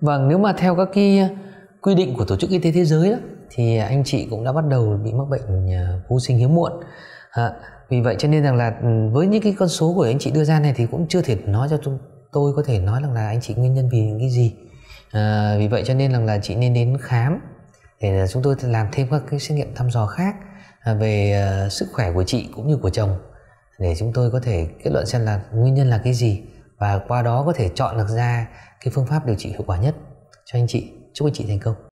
Vâng, nếu mà theo các cái quy định của Tổ chức Y tế Thế giới đó, thì anh chị cũng đã bắt đầu bị mắc bệnh vô sinh hiếm muộn. Vì vậy cho nên rằng là với những cái con số của anh chị đưa ra này thì cũng chưa thể nói cho tôi có thể nói rằng là anh chị nguyên nhân vì cái gì. Vì vậy cho nên rằng là chị nên đến khám để chúng tôi làm thêm các cái xét nghiệm thăm dò khác về sức khỏe của chị cũng như của chồng, để chúng tôi có thể kết luận xem là nguyên nhân là cái gì, và qua đó có thể chọn được ra cái phương pháp điều trị hiệu quả nhất cho anh chị. Chúc anh chị thành công.